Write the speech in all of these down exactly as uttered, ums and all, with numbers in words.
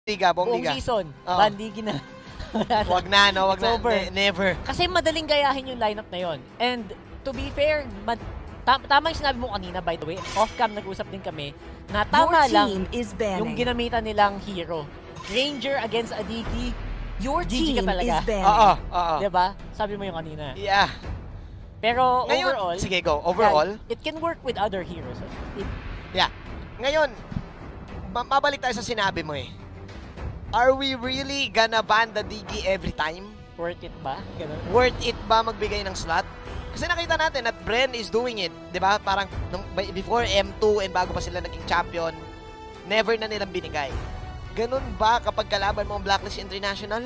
Liga, buong buong liga. season, Oo. bandigi na. Wag na, no? Wag It's na. over. Ne never. Kasi madaling gayahin yung lineup na yon. And to be fair, mad tam tama yung sinabi mo kanina, by the way, off-cam nag-usap din kami, na tama lang yung ginamitan nilang hero. Ranger against Adiki, Your G G team ka talaga. is banning. Oo, oo. Diba? Sabi mo yung kanina. Yeah. Pero Ngayon, overall, sige, go. Overall, yeah, it can work with other heroes. It, yeah. Ngayon, ma mabalik tayo sa sinabi mo eh. Are we really gonna ban the Digi every time? worth it ba? Ganun. Worth it ba magbigay ng slot? Kasi nakita natin that Bren is doing it, 'di ba? Parang nung, before M two and bago pa sila naging champion, never na nilang binigay. Ganun ba kapag kalaban mo ang Blacklist International?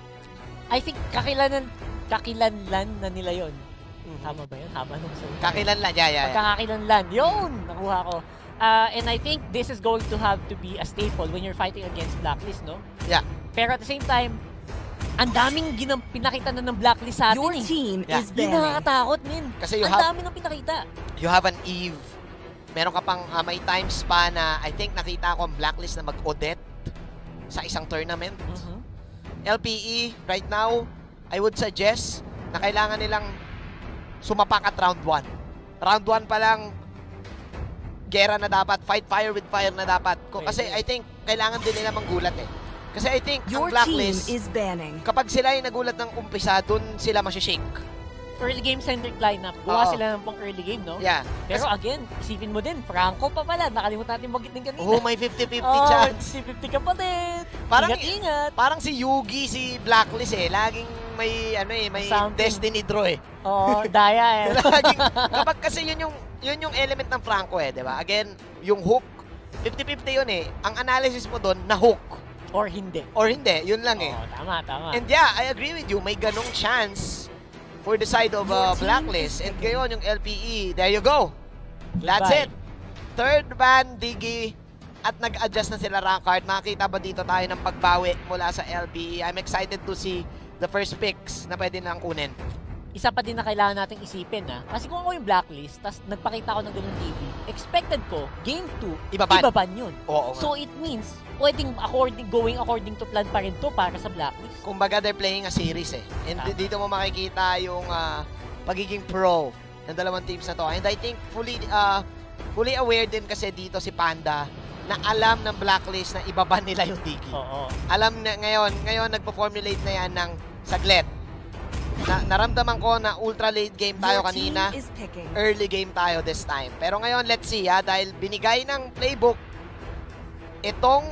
I think kakilanan kakilanlan na nila yon. Mm-hmm. Tama ba yun? Tama nung so. Kakilanlan, yeah, yeah, yeah. Pagkakakilanlan. Yun! Nakuha ko. Uh, and I think this is going to have to be a staple when you're fighting against Blacklist, no? Yeah. Pero at the same time, ang daming ginam pinakita na ng Blacklist sa atin. Your eh. team Yeah. is Hindi banning. nakakatakot, min. Kasi you ang have- dami nang pinakita. You have an Eve. Meron ka pang uh, may times pa na I think nakita ko ang Blacklist na mag-Odette sa isang tournament. Mhm. L P E, right now, I would suggest na kailangan nilang sumapak at round one. Round one pa lang, gera na dapat, fight fire with fire na dapat. Ko- Kasi I think kailangan din nila manggulat eh. Kasi I think Your ang Blacklist, team is banning. kapag sila ay nagulat ng umpisa, dun sila masyashake. Early game centric lineup. Gawa Oo. sila ng pang early game, no? Yeah. Pero Kasi, again, isipin mo din, Franco pa pala. Nakalimutan natin mag din kanina. oh, may fifty fifty Oh, chance. fifty fifty ka pa din. Parang- Ingat-ingat. Parang si Yugi, si Blacklist eh. Laging may, ano eh, may Something. destiny draw eh. Oo, daya eh. Laging, kapag kasi yun yung, yun yung element ng Franco eh, di ba? Again, yung hook, fifty fifty yun eh. Ang analysis mo doon, na hook. Or hindi. Or hindi, yun lang eh. Oo, tama, tama. And yeah, I agree with you. May ganong chance for the side of uh, Blacklist. And ngayon, yung L P E, there you go. That's Goodbye. it. Third ban, Digi. At nag-adjust na sila Rankard. Makikita ba dito tayo ng pagbawi mula sa L P E? I'm excited to see the first picks na pwede nilang kunin. Isa pa din na kailangan nating isipin, ha? Kasi kung ako yung Blacklist, tas nagpakita ako ng ganung T V, expected ko, game two, Ibaban. ibaban yun. Oo nga. So it means, pwedeng according, going according to plan pa rin to para sa Blacklist. Kumbaga, they're playing a series eh. And Tama. dito mo makikita yung uh, pagiging pro ng dalawang teams na to. And I think fully uh, fully aware din kasi dito si Panda na alam ng Blacklist na ibaban nila yung Digi. Oo. Alam na ngayon, ngayon nagpo-formulate na yan ng saglit. Na, naramdaman ko na ultra late game tayo Your team kanina. is picking. Early game tayo this time. Pero ngayon, let's see ha, dahil binigay ng playbook itong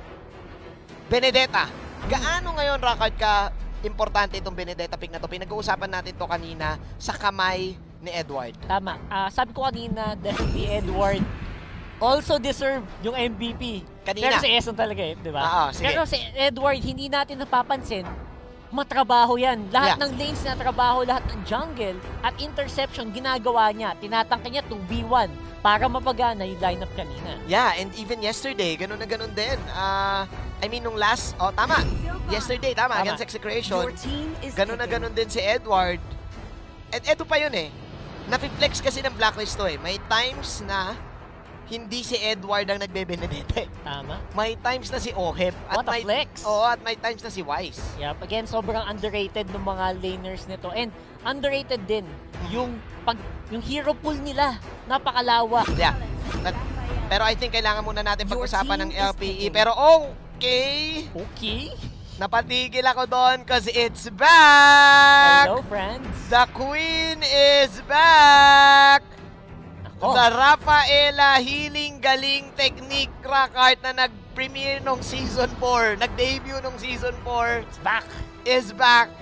Benedetta. Gaano ngayon, Rakard, ka importante itong Benedetta pick na to? Pinag-uusapan natin to kanina sa kamay ni Edward. Tama. Ah, sabi ko kanina, definitely Edward also deserve yung M V P. Kanina. Pero si Eson talaga eh, di ba? Oo, sige. Pero si Edward, hindi natin napapansin, matrabaho yan. Lahat Yeah. ng lanes na trabaho, lahat ng jungle at interception, ginagawa niya. Tinatangka niya two v one para mapagana yung lineup kanina. Yeah, and even yesterday, ganun na ganun din. Ah, I mean, nung last, oh tama, yesterday, tama, Tama. against Execration. Your team is Ganun na picking. ganun din si Edward. At eto pa yun eh. Napi-flex kasi ng Blacklist to eh. May times na hindi si Edward ang nagbe-Benedetta eh. Tama. May times na si Oheb. What a may, flex. Oo, at may times na si Wise. Yep. Again, sobrang underrated ng mga laners nito. And underrated din yung pag yung hero pool nila. Napakalawak. Yeah. But, pero I think kailangan muna natin Your pag-usapan ng team is L P E. picking. Pero okay, Okay. napatigil ako doon because it's back! Hello, friends. The Queen is back! Ako. The Rafaela Healing Galing Technique Rockart na nag-premiere nung Season four, nag-debut nung Season four, It's back. is back.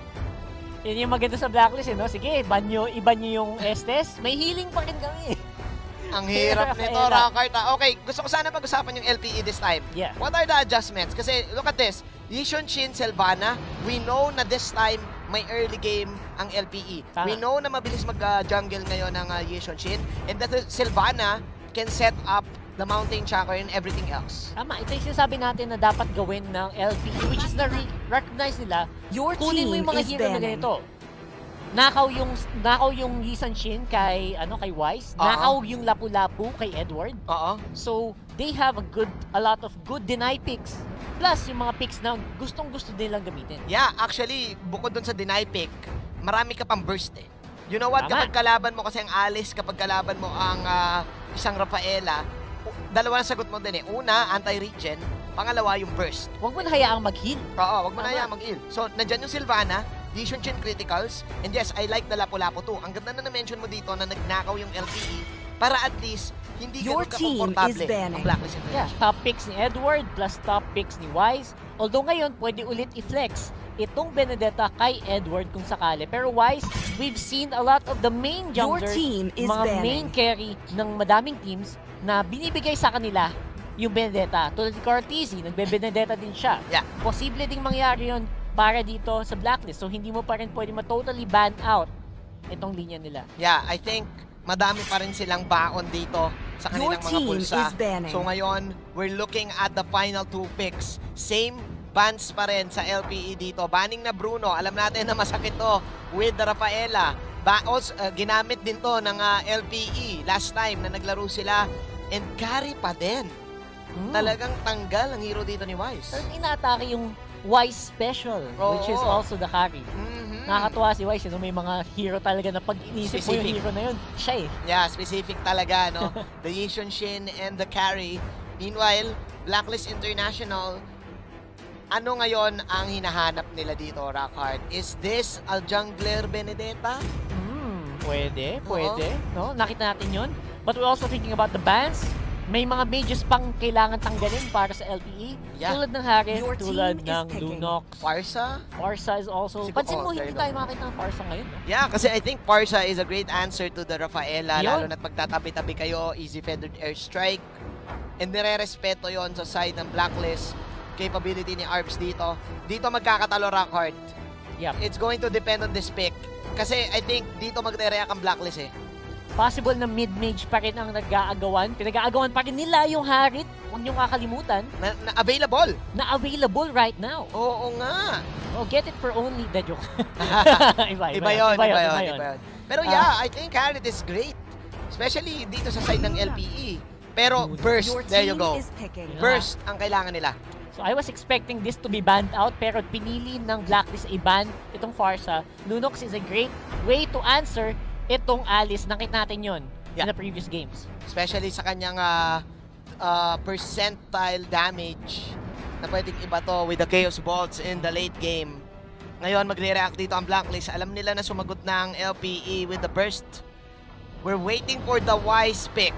Yun yung maganda sa Blacklist, eh, no? Sige, iba nyo, iba nyo yung Estes. May healing pa rin kami. Ang hirap nito, Rafaela. Rockart. ah. Okay, gusto ko sana pag-usapan yung L P E this time. Yeah. What are the adjustments? Kasi look at this. Yishun Shin Sylvana, we know na this time may early game ang L P E. Tama. We know na mabilis mag-jungle ngayon ng uh, Yishun Shin. And that uh, Sylvana can set up the mountain chakra and everything else. Tama, ito yung sinasabi natin na dapat gawin ng L P E, which is na re- recognize nila, Your kunin mo team yung mga is hero na banning. ganito. Nakaw yung nakaw yung Yisan Shin kay ano kay Wise, Oo. nakaw yung Lapu-Lapu kay Edward. Oo. So, they have a good a lot of good deny picks Plus, yung mga picks na gustong-gusto nilang gamitin. Yeah, actually, bukod dun sa deny pick, marami ka pang burst eh. You know what? Tama. Kapag kalaban mo kasi ang Alice, kapag kalaban mo ang uh, isang Rafaela, dalawa na sagot mo din eh. Una, anti-regen. Pangalawa, yung burst. Huwag mo na hayaang mag-heal. Oo, huwag mo na Tama. hayaang mag-heal. So, nandyan yung Sylvana, Vision Chin Criticals, and yes, I like the Lapu-Lapu too. Ang ganda na na-mention mo dito na nagnakaw yung L P E para at least hindi Your ganun team ka-komportable is banning. ang Blacklist Yeah, International. top picks ni Edward plus top picks ni Wise. Although ngayon, pwede ulit i-flex itong Benedetta kay Edward kung sakali. Pero Wise, we've seen a lot of the main Your junglers, team is mga banning. main carry ng madaming teams na binibigay sa kanila yung Benedetta. Tulad ni Cortese, nagbe-Benedetta din siya. Yeah. Posible ding mangyari yun para dito sa blacklist. So hindi mo pa rin pwede ma-totally ban out itong linya nila. Yeah, I think madami pa rin silang baon dito sa Your kanilang mga team pulsa. is banning. So ngayon, we're looking at the final two picks. Same bans pa rin sa L P E dito. Banning na Bruno. Alam natin na masakit to with the Rafaela. Ba also, uh, ginamit din to ng uh, L P E last time na naglaro sila. And carry pa din. Hmm. Talagang tanggal ang hero dito ni Wise. Pero inaatake yung Wise special, Oo. which is also the carry. Mhm. Nakakatuwa si Wise, no? May mga hero talaga na pag inisip mo yung Specific. hero na yun, siya eh. Yeah, specific talaga, no? The Yishun Shin and the carry. Meanwhile, Blacklist International, ano ngayon ang hinahanap nila dito, Rockhard? Is this a jungler Benedetta? Hmm, pwede, pwede. No? Nakita natin yun. But we're also thinking about the bans. May mga mages pang kailangan tanggalin para sa L P E. Yeah. Tulad ng Harith, Your tulad team is ng picking. Lunox. Farsa? Farsa is also... Siguro- Pansin mo, oh, there hindi you go. tayo makakita ng Farsa ngayon. No? Yeah, kasi I think Farsa is a great answer to the Rafaela, Yun. lalo na't magtatabi-tabi kayo, easy feathered airstrike. And nire-respeto yon sa side ng Blacklist. Capability ni Arbs dito. Dito magkakatalo, Rockhard. Yep. It's going to depend on this pick. Kasi I think dito magre-react ang Blacklist eh. Possible na mid-mage pa rin ang nag-aagawan. Pinag-aagawan pa rin nila yung Harith. Huwag niyong kakalimutan Na, na available. na available right now. Oo nga. Oh, get it for only the joke. iba, Iba yun, iba yun, iba iba yun. yun. Pero yeah, I think Harith is great. Especially dito sa side ng L P E. Pero burst, Your there you team go. is picking. Burst ang kailangan nila. So I was expecting this to be banned out, pero pinili ng Blacklist i-ban itong Farsa. Lunox is a great way to answer itong Alice. Nakita natin yun Yeah. in the previous games. Especially sa kanyang uh, uh, percentile damage na pwedeng iba to with the Chaos Bolts in the late game. Ngayon, magre-react dito ang Blacklist. Alam nila na sumagot na ang L P E with the burst. We're waiting for the Wise pick.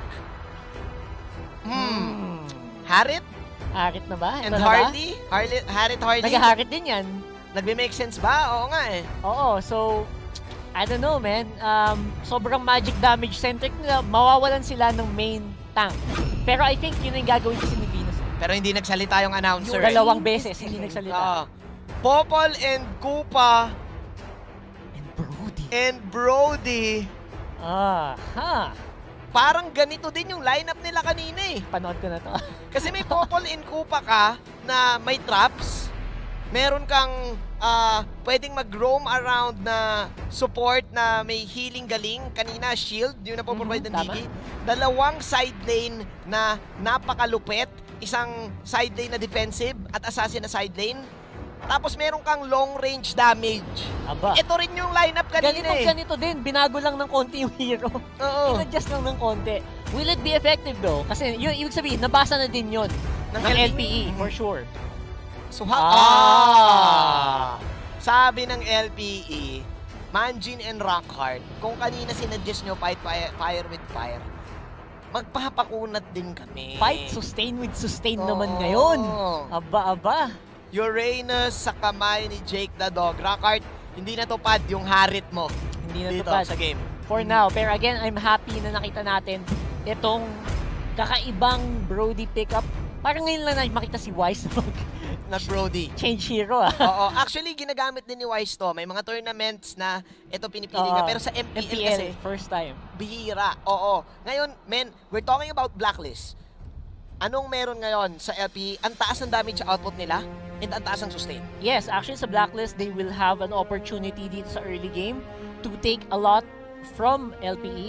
Hmm. Harith Harith na ba? Ito and na ba? Harley? Harley? Harith, Harley? Nag-Harith din yan. Nagbe-make sense ba? Oo nga eh. Oo, so I don't know, man. Um, sobrang magic damage centric nila. Mawawalan sila ng main tank. Pero I think yun yung gagawin kasi ni Venus. Pero hindi nagsalita yung announcer. Your Dalawang team is beses, hindi picking. nagsalita. Ah. Popol and Koopa And Brody. and Brody. Ah, ha. Parang ganito din yung lineup nila kanina eh. Panood ko na to. Kasi may Popol and Koopa ka na may traps. Meron kang ah, pwedeng mag-roam around na support na may healing galing. Kanina, shield, yun na po Mhm, provide ng tama. Digi. Dalawang side lane na napakalupit. Isang side lane na defensive at assassin na side lane. Tapos meron kang long range damage. Aba. Ito rin yung lineup kanina Ganito, eh. ganito din. Binago lang ng konti yung hero. Oo. In-adjust lang ng konti. Will it be effective though? Kasi yun, ibig sabihin, nabasa na din yun Ng ng L L P P E, E. for sure. So, ha- Ah. ah! Sabi ng L P E, Manjin and Rockhard, kung kanina sinadjust nyo fight fire, fire with fire, magpapakunat din kami. Fight sustain with sustain Oo. naman ngayon. Aba, aba. Uranus sa kamay ni Jake the Dog. Rockhard, hindi natupad yung harit mo Hindi na dito tupad. sa game. For now. Pero again, I'm happy na nakita natin itong kakaibang Brody pickup. Parang ngayon lang na makita si Wise Na Brody. change hero ah. Oo, actually ginagamit din ni Wise to. May mga tournaments na ito pinipili niya. Oo. Pero sa M P L, M P L, kasi, first time. bihira. Oo. Ngayon, men, we're talking about Blacklist. Anong meron ngayon sa L P E? Ang taas ng damage output nila and ang taas ng sustain. Yes, actually sa Blacklist, they will have an opportunity dito sa early game to take a lot from L P E.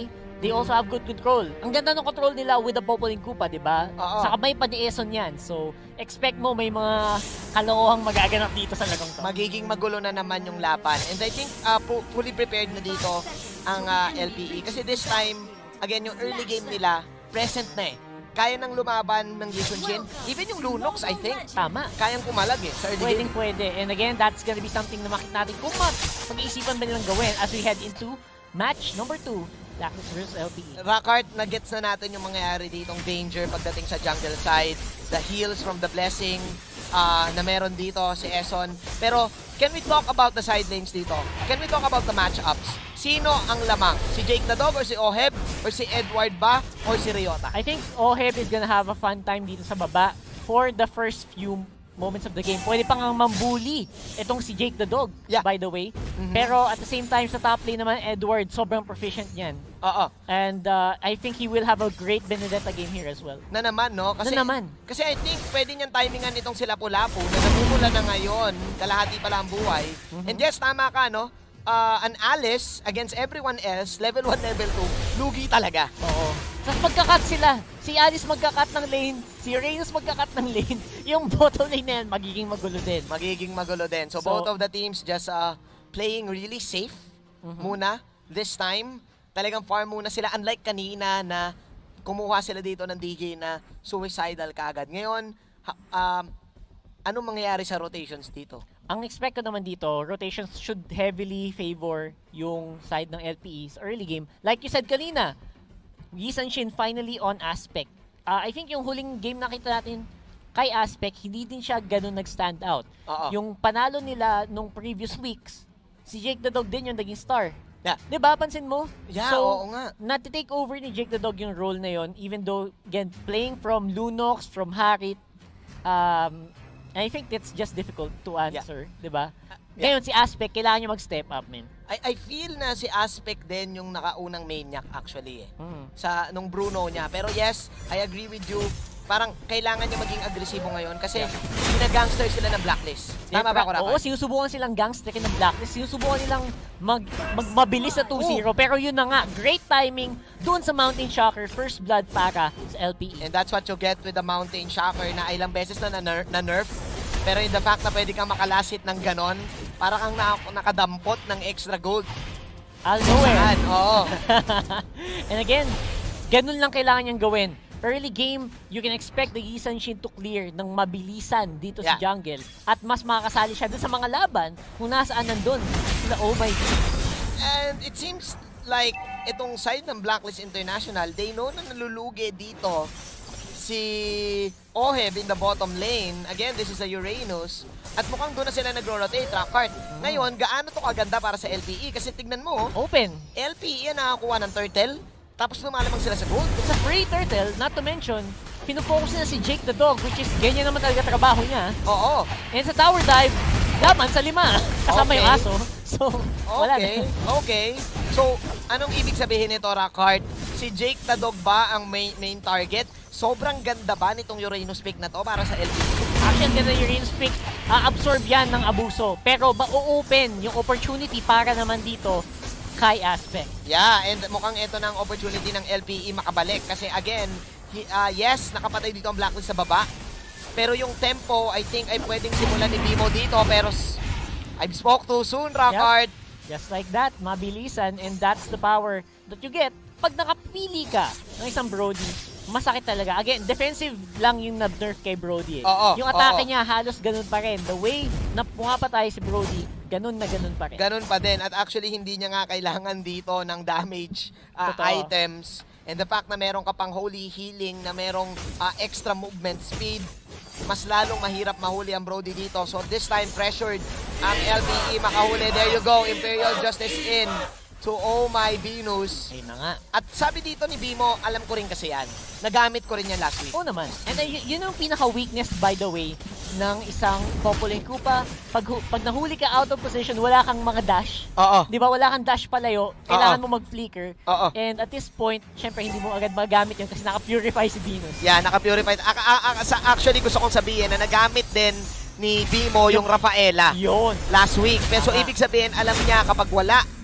They also have good control. Ang ganda ng control nila with the Popolin Koopa, di ba? Sa kamay pa ni Eson yan. So, expect mo may mga kalokohang magaganap dito sa lagong to. Magiging magulo na naman yung laban. And I think uh, fully prepared na dito ang uh, L P E. Kasi this time, again, yung early game nila, present na eh. Kaya nang lumaban ng Yisunshin. Even yung Lunox, I think. Tama. Kayang kumalag eh sa early Pwedeng game. pwede. And again, that's gonna be something na makita natin kung mag-iisipan ba nilang gawin as we head into match number two. Blacklist versus L P E. Rockart, na-gets na natin yung mangyayari ditong danger pagdating sa jungle side. The heals from the blessing uh, na meron dito si Eson. Pero, can we talk about the side lanes dito? Can we talk about the matchups? Sino ang lamang? Si Jake the Dog or si Oheb? Or si Edward ba? Or si Ryota? I think Oheb is gonna have a fun time dito sa baba for the first few moments of the game. Pwede pang mambuli itong si Jake the Dog, yeah. by the way. Mm-hmm. Pero at the same time, sa top lane naman, Edward, sobrang proficient yan. Oo. And uh, I think he will have a great Benedetta game here as well. Na naman, no? Kasi, na naman. Kasi I think pwede niyang timingan itong sila Lapu-Lapu na namumula na ngayon, kalahati pala ang buhay. Mm-hmm. And yes, tama ka, no? Uh, an Alice against everyone else, level one, level two, lugi talaga. Oo. Tapos magkakat sila. Si Alice magkakat ng lane, si Reynos magkakat ng lane. Yung bottom lane na yan, magiging magulo din. Magiging magulo din. So, so both of the teams just uh, playing really safe mm-hmm. muna this time. Talagang farm muna sila. Unlike kanina na kumuha sila dito ng D J na suicidal kaagad. Ngayon, ha, um, anong mangyayari sa rotations dito? Ang expect ko naman dito, rotations should heavily favor yung side ng L P Es early game. Like you said kanina, Yisunshin finally on Aspect. Uh, I think yung huling game nakita natin kay Aspect, hindi din siya ganun nag-stand out. Uh-oh. Yung panalo nila nung previous weeks, si Jake the Dog din yung naging star. Yeah. Diba? Pansin mo? Yeah, so, oo nga. nati-take over ni Jake the Dog yung role na yon, even though, again, playing from Lunox, from Harit, um, I think it's just difficult to answer, yeah. Diba? Uh, yeah. Ngayon, si Aspect, kailangan niya mag-step up, man. I, I feel na si Aspect din yung nakaunang maniac actually eh. Mm. Sa nung Bruno niya. Pero yes, I agree with you. Parang kailangan niya maging agresibo ngayon kasi yeah. Gina-gangster sila ng Blacklist. Tama ba ko, Rakan? Oo, sinusubukan silang gangster ng Blacklist. Sinusubukan nilang mag, mag mabilis sa two zero. Pero yun na nga, great timing doon sa Mountain Shocker. First blood para sa L P E. And that's what you get with the Mountain Shocker na ilang beses na na-nerf. Na nerf. Pero in the fact na pwede kang makalasit ng ganon, parang kang na nakadampot ng extra gold. I'll know it. Oo. And again, ganun lang kailangan niyang gawin. Early game, you can expect the Yisunshin to clear ng mabilisan dito yeah. sa jungle. At mas makakasali siya dun sa mga laban kung nasaan nandun sila Oh My God. And it seems like itong side ng Blacklist International, they know na nalulugi dito si Oheb in the bottom lane. Again, this is a Uranus. At mukhang doon na sila nagro-rotate, Rockart. Mm. Ngayon, gaano to kaganda para sa L P E? Kasi tignan mo, open. L P E nakakuha ng turtle, tapos lumalamang sila sa gold. It's a free turtle, not to mention, pinufocus na si Jake the Dog, which is ganyan naman talaga trabaho niya. Oo. And sa tower dive, laban sa lima. Kasama okay. yung aso. So, wala okay. na. Okay. So, anong ibig sabihin nito, Rockart? Si Jake the Dog ba ang main, main target? Sobrang ganda ba nitong Uranus pick na to para sa L P E? Actually, ang ganda yung Uranus pick. Uh, absorb yan ng abuso. Pero ma-open yung opportunity para naman dito kay Aspect. Yeah, and mukhang ito ng opportunity ng L P E makabalik. Kasi again, he, uh, yes, nakapatay dito ang Blacklist sa baba. Pero yung tempo, I think, ay pwedeng simulan ni Bimo dito. Pero I've spoke too soon, Rockart. Yep. Just like that, mabilisan. And that's the power that you get pag nakapili ka ng isang Brody. Masakit talaga. Again, defensive lang yung na-nerf kay Brody eh. Oo, yung atake oo. niya halos ganun pa rin. The way na pumapatay si Brody, ganun na ganun pa rin. Ganun pa din. At actually, hindi niya nga kailangan dito ng damage uh, items. And the fact na meron ka pang holy healing, na merong uh, extra movement speed, mas lalong mahirap mahuli ang Brody dito. So this time, pressured ang L P E makahuli. There you go. Imperial Justice in to Oh My Venus. Ayun na nga. At sabi dito ni Bimo, alam ko rin kasi yan. Nagamit ko rin yan last week. Oo naman. And uh, yun ang pinaka-weakness, by the way, ng isang Popolin Koopa. Pag, pag nahuli ka out of position, wala kang mga dash. Oo. Di ba? Wala kang dash palayo. Kailangan Oo. mo mag-flicker. Oo. And at this point, syempre hindi mo agad magamit yun kasi naka-purify si Venus. Yeah, naka-purify. Actually, gusto kong sabihin na nagamit din ni Bimo yung Rafaela yun. last week. Pero so, ibig sabihin, alam niya kapag wala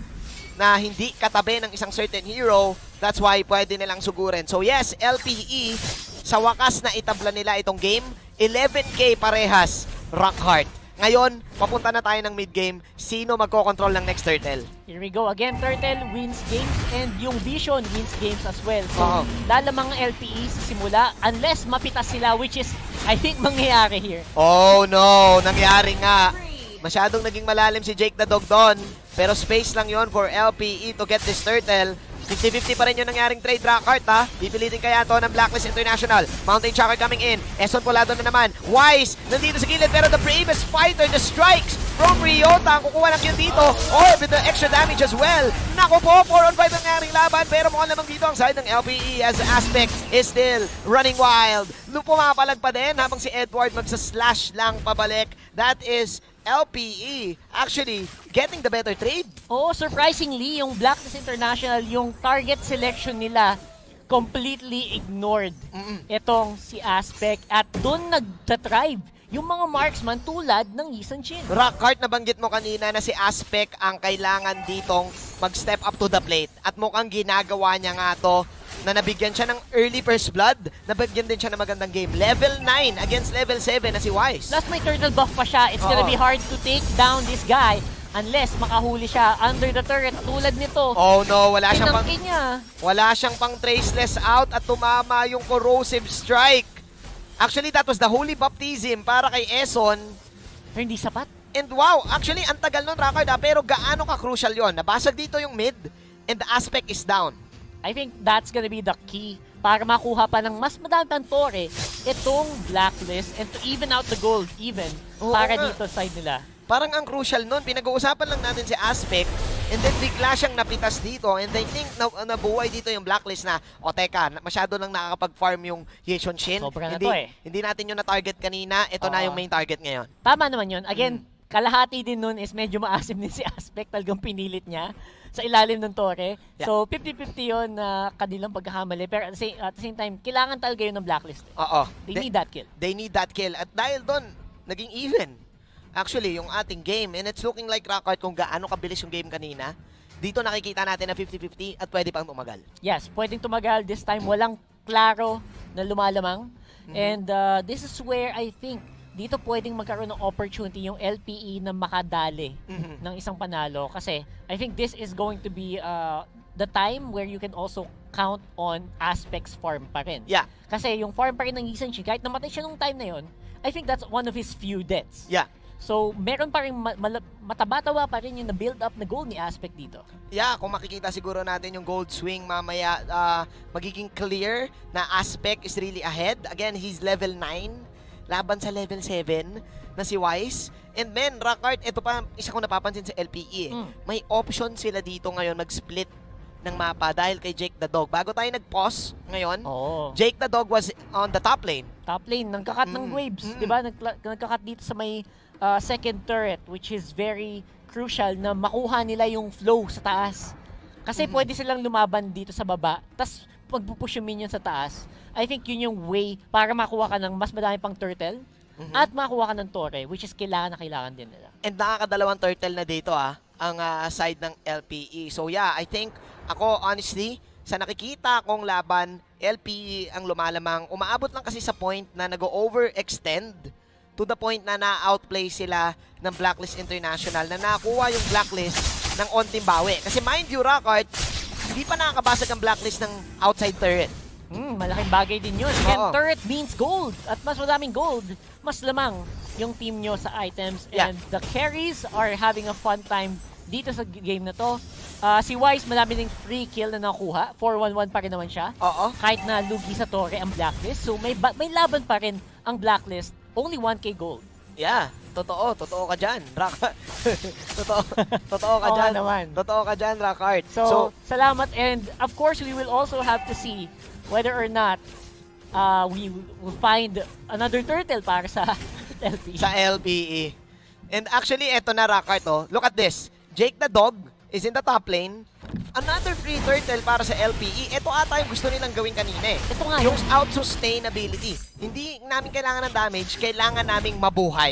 na hindi katabi ng isang certain hero. That's why pwede nilang sugurin. So yes, L P E, sa wakas na itabla nila itong game, eleven K parehas, Rockhart. Ngayon, papunta na tayo ng mid-game. Sino magkocontrol ng next turtle? Here we go again. Turtle wins games and yung Vision wins games as well. So, uh-huh. lalamang ang L P E sa simula unless mapitas sila, which is, I think, mangyayari here. Oh no, nangyari nga. Masyadong naging malalim si Jake the Dog doon. Pero space lang yon for L P E to get this turtle. fifty fifty pa rin yung nangyaring trade, Rockhart, ha? Pipilitin kaya to ng Blacklist International. Mountain Chakra coming in. Eson Polado na naman. Wise, nandito sa gilid, pero the bravest fighter, the strikes from Ryota. Ang kukuha ng kill dito. Oh, with the extra damage as well. Naku po, four on five ang nangyaring laban. Pero mukhang lamang dito ang side ng L P E as Aspect is still running wild. Pumapalag pa din habang si Edward magsa-slash lang pabalik. That is L P E actually getting the better trade. Oo, surprisingly, yung Blacklist International, yung target selection nila, completely ignored Mm-mm. itong si Aspect. At doon nagtatribe yung mga marksman tulad ng Yisan Chin. Rockhart, nabanggit mo kanina na si Aspect ang kailangan ditong mag-step up to the plate. At mukhang ginagawa niya nga to na nabigyan siya ng early first blood, nabigyan din siya ng magandang game. Level nine against level seven na si Wise. Plus may turtle buff pa siya. It's Oo. gonna be hard to take down this guy unless makahuli siya under the turret tulad nito. Oh no, wala siyang pang, niya. wala siyang pang traceless out at tumama yung corrosive strike. Actually, that was the holy baptism para kay Eson. Pero hindi sapat. And wow, actually, ang tagal nun, Rockhart, pero gaano ka-crucial yon? Nabasag dito yung mid and the Aspect is down. I think that's gonna be the key para makuha pa ng mas madami pang tore itong Blacklist and to even out the gold even Oo para nga. dito side nila. Parang ang crucial nun, pinag-uusapan lang natin si Aspect and then bigla siyang napitas dito and I think na, nabuhay dito yung Blacklist na o teka, masyado lang nakakapag-farm yung Yisan Chin. Sobra na hindi, to eh. Hindi natin yung na-target kanina, ito uh, na yung main target ngayon. Tama naman yun. Again, mm. kalahati din nun is medyo maasim din si Aspect, talagang pinilit niya sa ilalim ng tore. Yeah. So, fifty fifty yun na uh, kanilang pagkakamali. Pero at the, same, at the same time, kailangan talaga yun ng Blacklist. Oo. They, they need that kill. They need that kill. At dahil doon, naging even. Actually, yung ating game. And it's looking like, Rockhart, kung gaano kabilis yung game kanina, dito nakikita natin na fifty fifty at pwede pang tumagal. Yes, pwedeng tumagal. This time, walang klaro na lumalamang. Mm-hmm. And uh, this is where I think dito pwedeng magkaroon ng opportunity yung L P E na makadali mm-hmm. ng isang panalo. Kasi I think this is going to be uh, the time where you can also count on Aspect's farm pa rin. Yeah. Kasi yung farm pa rin ng Yisan Chin, kahit namatay siya nung time na yon, I think that's one of his few deaths. Yeah. So, meron pa rin ma mataba-tawa pa rin yung na-build up na gold ni Aspect dito. Yeah, kung makikita siguro natin yung gold swing mamaya, uh, magiging clear na Aspect is really ahead. Again, he's level nine. Laban sa level seven na si Wise. And then, Rockhart, ito pa isa ko napapansin sa L P E. Eh. Mm. May option sila dito ngayon mag-split ng mapa dahil kay Jake the Dog. Bago tayo nag-pause ngayon, oh. Jake the Dog was on the top lane. Top lane, nagkakat mm. ng waves. Mm. Diba? Nagkakat dito sa may uh, second turret, which is very crucial na makuha nila yung flow sa taas. Kasi mm. pwede silang lumaban dito sa baba, tas pagpupush yung minion sa taas. I think yun yung way para makuha ka ng mas madami pang turtle mm-hmm. at makuha ka ng tore, which is kailangan na kailangan din nila. And nakakadalawang turtle na dito ah, ang uh, side ng L P E. So yeah, I think ako honestly, sa nakikita kong laban, L P E ang lumalamang. Umaabot lang kasi sa point na nag-overextend to the point na na-outplay sila ng Blacklist International na nakuha yung Blacklist ng onting bawi. Kasi mind you, Rockhart, hindi pa nakakabasag ang Blacklist ng outside turret. Hmm, malaking bagay din yun. And turret means gold. At mas madaming gold, mas lamang yung team nyo sa items. Yeah. And the carries are having a fun time dito sa game na to. Uh, si Wise, madami ding free kill na nakuha. four one one pa rin naman siya. Oo. Kahit na lugi sa tore ang Blacklist. So may, may laban pa rin ang Blacklist. Only one K gold. Yeah. Totoo. Totoo ka dyan, Rockhart. totoo. Totoo ka dyan. naman. Totoo ka dyan, Rockhart. So, so, salamat. And of course, we will also have to see whether or not uh, we will find another turtle para sa L P E. Sa L P E. And actually, eto na, Rockhart, oh. Look at this. Jake the Dog is in the top lane. Another free turtle para sa L P E. Ito ata yung gusto nilang gawin kanina eh. Ito nga yung out-sustainability. Hindi namin kailangan ng damage, kailangan naming mabuhay.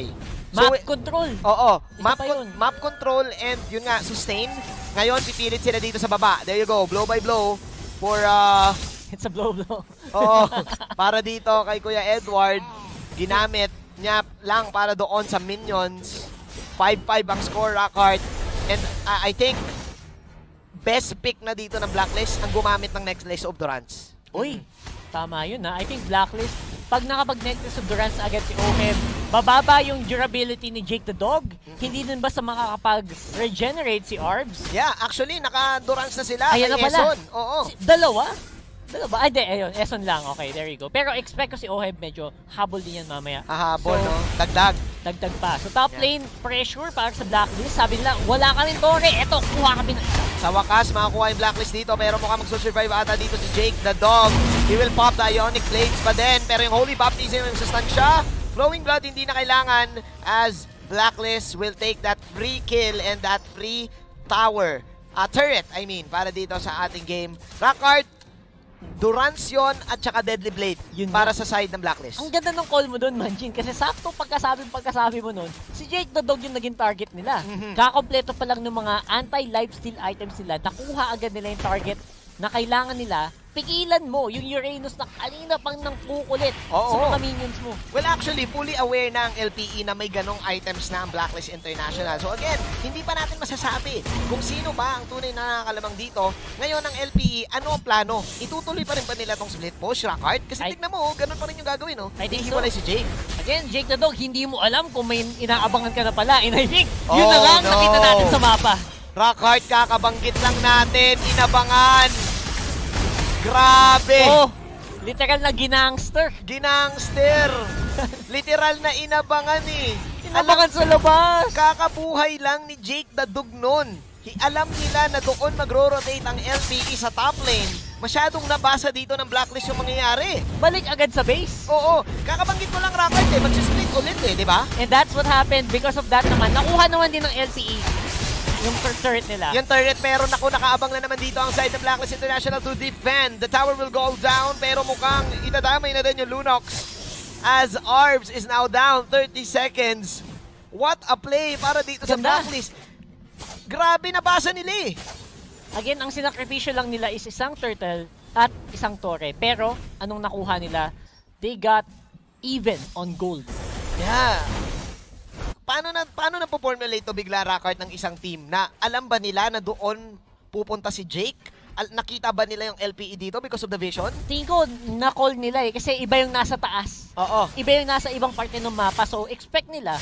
Map So, control. Oo, Isa map, pa con- yun. map control and yun nga, sustain. Ngayon, pipilit sila dito sa baba. There you go, blow by blow for, uh, It's a blow-blow. oo, para dito kay Kuya Edward. Ginamit niya lang para doon sa minions. five five ang score, Rockhart. And uh, I think, best pick na dito ng Blacklist ang gumamit ng Necklace of Durance. Uy, tama yun ha. I think Blacklist, pag nakapag-Necklace of Durance agad si Oheb, bababa yung durability ni Jake the Dog. Mm-hmm. Hindi din ba sa makakapag-regenerate si Arbs? Yeah, actually, naka-Durance na sila. Ayan na kay pala. Eson. Oo. Si, dalawa? Dalawa? Ay, di, ayun. Eson lang. Okay, there you go. Pero expect ko si Oheb medyo habol din yan mamaya. Hahabol, So, no? Dagdag. Dagdag pa. So, top Yeah. lane pressure para sa Blacklist. Sabi nila, wala ka rin Tore. Eto, kuha kami na. Sa wakas, makakuha yung Blacklist dito, pero mukhang magsusurvive ata dito si Jake the Dog. He will pop the Ionic Blades pa din, pero yung Holy Baptism yung sustansya. Flowing Blood hindi na kailangan as Blacklist will take that free kill and that free tower. Uh, turret, I mean, para dito sa ating game. Rockhart, Durance yun at saka Deadly Blade Yun para na. sa side ng Blacklist. Ang ganda ng call mo doon, Manjin, kasi sakto pagkasabi pagkasabi mo noon, si Jake the Dog yung naging target nila. Mhm. Kakompleto pa lang ng mga anti-lifesteal items nila, nakuha agad nila yung target na kailangan nila. Pigilan mo yung Uranus na kanina pang nang kukulit Oo. sa mga minions mo. Well, actually, fully aware na ang L P E na may ganong items na ang Blacklist International. So again, hindi pa natin masasabi kung sino ba ang tunay na nakalamang dito. Ngayon, ang L P E, ano ang plano? Itutuloy pa rin ba nila tong split push, Rockhart? Kasi I- tignan mo, ganun pa rin yung gagawin, no? I think so. Hihiwalay si Jake. Again, Jake the Dog, hindi mo alam kung may inaabangan ka na pala. And I think, yun na Oh, nga ang no. nakita natin sa mapa. Rockhart, kakabanggit lang natin, inabangan. Grabe! Oh, literal na ginangster. Ginangster! Literal na inabangan eh. Inabangan sa labas. Kakabuhay lang ni Jake the Dog nun. Hi- Alam nila na doon magro-rotate ang L P E sa top lane. Masyadong nabasa dito ng Blacklist yung mangyayari. Balik agad sa base. Oo, kakabanggit ko lang Rockhart eh, mag-split ulit eh, di ba? And that's what happened. Because of that naman, nakuha naman din ng L P E yung tur- turret nila. Yung turret, meron ako, nakaabang na naman dito ang side ng Blacklist International to defend. The tower will go down, pero mukhang itadamay na din yung Lunox. As Arbs is now down, thirty seconds. What a play para dito sa Ganda. Blacklist. Grabe, nabasa nila eh. Again, ang sinakripisyo lang nila is isang turtle at isang tore. Pero, anong nakuha nila? They got even on gold. Yeah. Paano na paano na po-formulate to bigla, Rockhart, ng isang team na alam ba nila na doon pupunta si Jake? Al nakita ba nila yung L P E dito because of the vision? Tingin ko, na-call nila eh. Kasi iba yung nasa taas. Oo. Iba yung nasa ibang parte ng mapa. So, expect nila,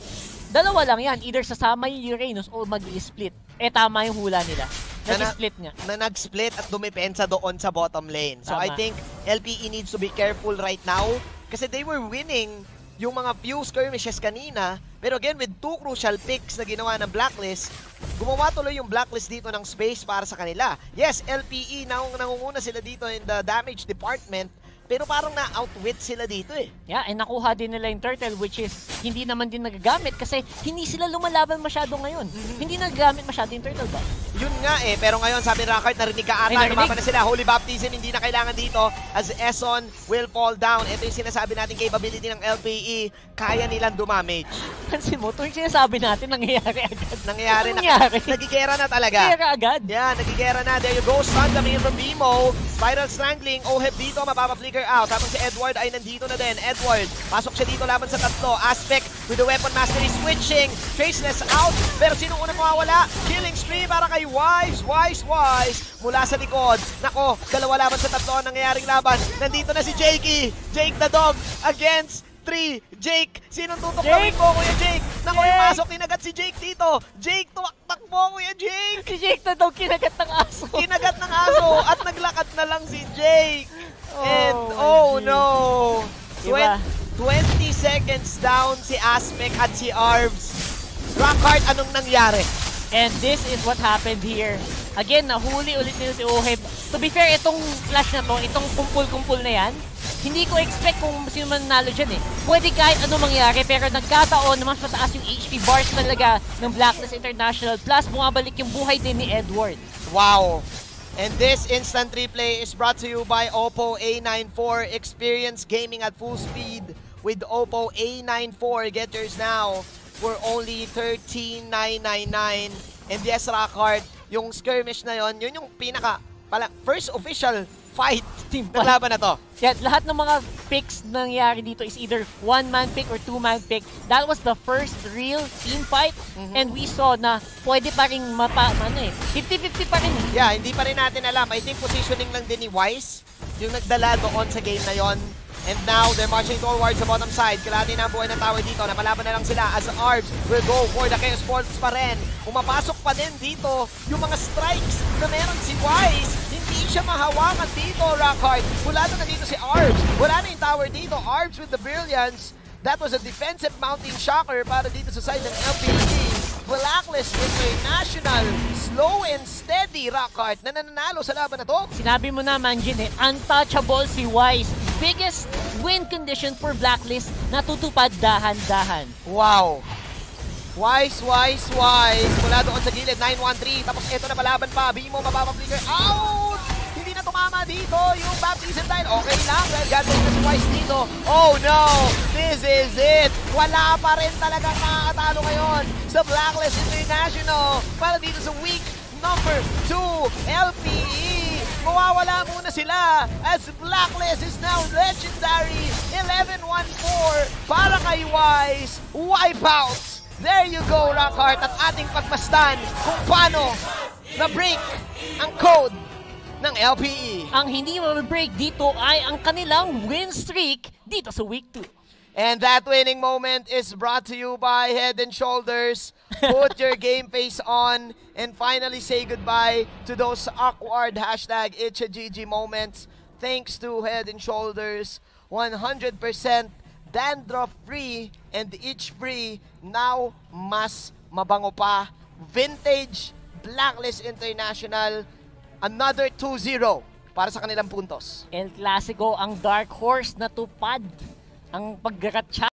dalawa lang yan. Either sasama yung Uranus o mag-split. Eh, tama yung hula nila. Na- Nag-split niya. Na nag-split at dumepensa doon sa bottom lane. So I Tama. think L P E needs to be careful right now kasi they were winning yung mga few skirmishes kanina. Pero again, with two crucial picks na ginawa ng Blacklist, gumawa tuloy yung Blacklist dito ng space para sa kanila. Yes, L P E, nang nangunguna sila dito in the damage department, pero parang na-outwit sila dito eh. Yeah, and nakuha din nila yung turtle which is hindi naman din nagagamit kasi hindi sila lumalaban masyado ngayon. Mm-hmm. Hindi nagagamit masyado yung turtle ba? Yun nga eh, pero ngayon sabi ni Rockhart, narinig ka ata, Ay, narinig. lumaban na sila. Holy Baptism, hindi na kailangan dito as Eson will fall down. Ito yung sinasabi natin capability ng L P E, kaya nilang dumamage. Pansin mo, tuwing sinasabi natin, nangyayari agad. Nangyayari na, Nangyayari. nagigera na talaga. Nangyayari agad. Yeah, nagigera na. There you go, stun coming in from Bimo. Spiral Strangling, Oheb dito, mapapa-flicker out. Tapos si Edward ay nandito na din. Edward, pasok siya dito laban sa tatlo. Aspect with the weapon mastery switching. Traceless out, pero sino unang mawawala? Killing spree para kay Wise, Wise, Wise. Mula sa likod. Nako, dalawa laban sa tatlo ang nangyayaring laban. Nandito na si Jakey. Jake the Dog against three. Jake, sinong tutuklawin Jake! ko, Kuya Jake? Nako, yung Jake! pasok, tinagat si Jake dito. Jake, tuwaktak mo, Kuya Jake. Si Jake na daw kinagat ng aso. Kinagat ng aso at naglakad na lang si Jake. Oh, And, my oh G. no. Diba? twenty seconds down si Aspect at si Arbs. Rockhart, anong nangyari? And this is what happened here. Again, nahuli ulit nila si Oheb. To be fair, itong clash na to, itong kumpul-kumpul na yan, hindi ko expect kung sino man nanalo dyan eh. Pwede kahit ano mangyari, pero nagkataon na mas mataas yung H P bars talaga ng Blacklist International. Plus, bumabalik yung buhay din ni Edward. Wow. And this instant replay is brought to you by Oppo A ninety-four. Experience gaming at full speed with Oppo A ninety-four. Get yours now for only thirteen nine ninety-nine. And yes, Rockhard, yung skirmish na yon, yun yung pinaka, pala, first official fight team na laban na to. Yeah, lahat ng mga picks nangyari dito is either one-man pick or two-man pick. That was the first real team fight. Mm-hmm. And we saw na pwede pa rin mapa, ano eh, fifty fifty pa rin. Yeah, hindi pa rin natin alam. I think positioning lang din ni Wise yung nagdala doon sa game na yon. And now, they're marching towards the bottom side. Kalahati na ang buhay ng tower dito. Napalaban na lang sila as Arbs will go for the Chaos Sports pa rin. Umapasok pa din dito yung mga strikes na meron si Wise. Hindi siya mahawakan dito, Rockhard. Wala na dito si Arbs. Wala na yung tower dito. Arbs with the Brilliance. That was a defensive mounting shocker para dito sa side ng L P E. Blacklist International, slow and steady, Rockhard, na nananalo sa laban na to. Sinabi mo naman, Jin, eh, untouchable si Wise. Biggest win condition for Blacklist, natutupad dahan-dahan. Wow. Wise, Wise, Wise. Mula doon sa gilid, nine one three. Tapos eto na palaban pa. Bimo, mababa-flicker. Out! Hindi na tumama dito yung baptism line. Okay lang, well, gagawin na si Wise dito. Oh no! This is it! Wala pa rin talagang nakakatalo ngayon sa Blacklist International para dito sa week number two, L P E. Mawawala muna sila as Blacklist is now legendary. eleven one four para kay Wise. Wipeout! There you go, Rockhard, at ating pagmasdan kung paano na-break ang code ng L P E. Ang hindi ma-break dito ay ang kanilang win streak dito sa week two. And that winning moment is brought to you by Head and Shoulders. Put your game face on and finally say goodbye to those awkward hashtag It's a G G moments. Thanks to Head and Shoulders. one hundred percent dandruff free and itch free. Now, mas mabango pa. Vintage Blacklist International. Another two zero para sa kanilang puntos. El Clasico, ang dark horse na tupad ang paggaratsa